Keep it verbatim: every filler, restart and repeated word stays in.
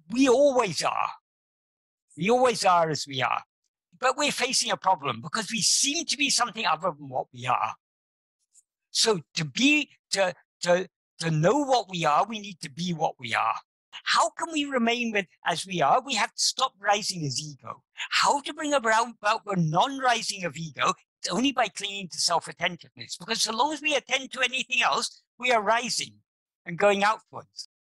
We always are. We always are as we are. But we're facing a problem because we seem to be something other than what we are. So to be, to, to, to know what we are, we need to be what we are. How can we remain with as we are? We have to stop rising as ego. How to bring about, about the non-rising of ego? It's only by clinging to self-attentiveness. Because so long as we attend to anything else, we are rising and going outwards.